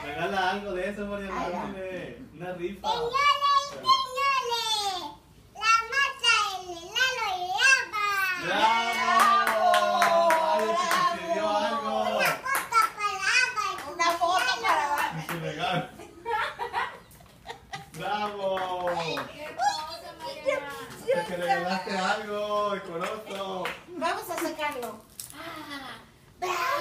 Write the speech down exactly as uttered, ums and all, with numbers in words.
Regala algo de eso, Mariana. Una rifa. Señores, señores. La mata, el helado y agua. ¡Bravo! ¡Ay, se consiguió algo! Una foto para agua. Una foto para agua. Es un regalo. ¡Bravo! ¡Qué cosa, Mariana! Te regalaste algo, el corozo. Vamos a sacarlo. Ah,